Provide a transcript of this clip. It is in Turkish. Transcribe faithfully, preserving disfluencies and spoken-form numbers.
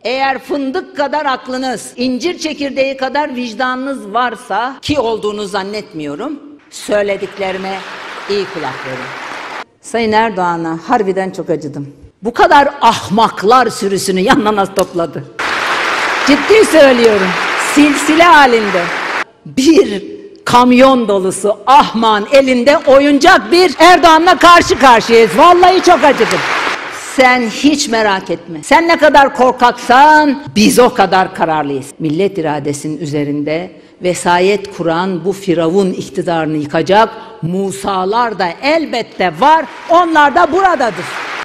Eğer fındık kadar aklınız, incir çekirdeği kadar vicdanınız varsa, ki olduğunu zannetmiyorum, söylediklerime iyi kulak verin. Sayın Erdoğan'a harbiden çok acıdım. Bu kadar ahmaklar sürüsünü yanına nasıl topladı? Ciddi söylüyorum, silsile halinde bir kamyon dolusu ahmağın elinde oyuncak bir Erdoğan'la karşı karşıyayız. Vallahi çok acıdım. Sen hiç merak etme. Sen ne kadar korkaksan biz o kadar kararlıyız. Millet iradesinin üzerinde vesayet kuran bu firavun iktidarını yıkacak Musalar da elbette var. Onlar da buradadır.